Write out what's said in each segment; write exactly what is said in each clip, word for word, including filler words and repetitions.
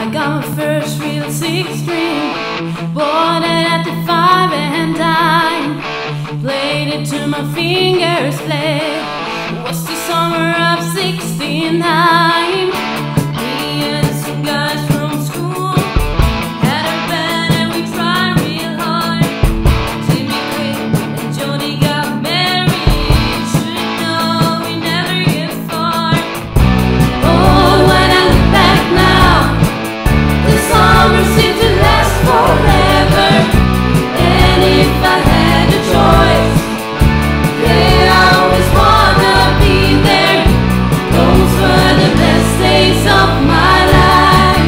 I got my first real six string, bought it at the five and dime, played it till my fingers bled. It was the summer of sixty-nine. Me and some guys from school had a band and we tried real hard. Jimmy quit and Jody got married. Should know we never get far. Oh, when I look back now, the summer seemed to last forever. And if I had a choice, yeah, I always wanna be there. Those were the best days of my life.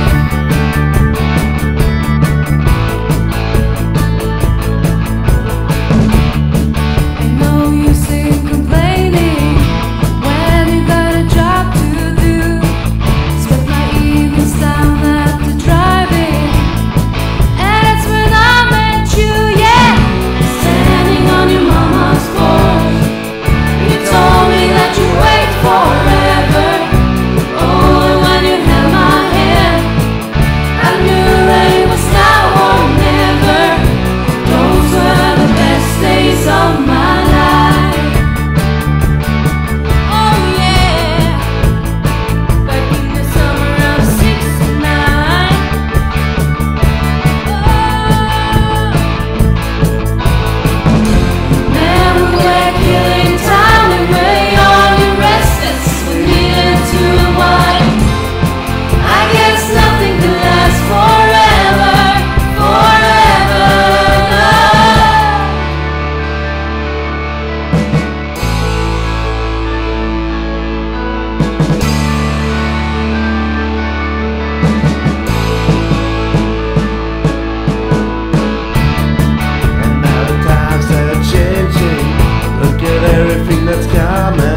I know you say complaining when you got a job to do. Spent my evenings down at the drive-in, and it's when I met you, yeah. Standing on your mama's porch, you told me that you wait forever. Oh, and when you held my hand, I knew that it was now or never. Those were the best days of my life. Oh yeah, back in the summer of sixty-nine. Man, we were killing time away on your restless. We needed to unwind. I guess nothing can last forever, forever. And now the times that are changing. Look at everything that's coming.